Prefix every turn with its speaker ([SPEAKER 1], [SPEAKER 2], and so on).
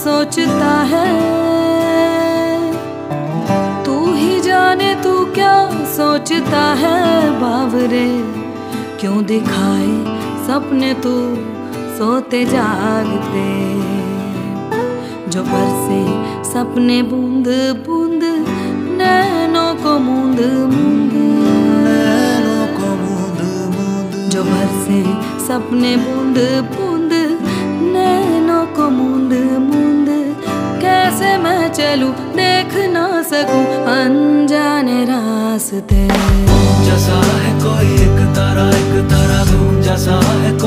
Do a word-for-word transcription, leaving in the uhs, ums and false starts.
[SPEAKER 1] सोचता है, तू ही जाने तू क्या सोचता है बावरे। क्यों दिखाए सपने तू सोते जागते, जो बरसे सपने बूंद बूंद नैनों को मूंद मूंद,
[SPEAKER 2] नैनों को मूंद मूंद,
[SPEAKER 1] जो बरसे सपने बूंद बूंद नैनों को मूंद मूंद। कैसे मैं चलूं देख ना सकूं अनजाने रास्ते।
[SPEAKER 2] जैसा है कोई एक तारा, एक तारा धूम जैसा है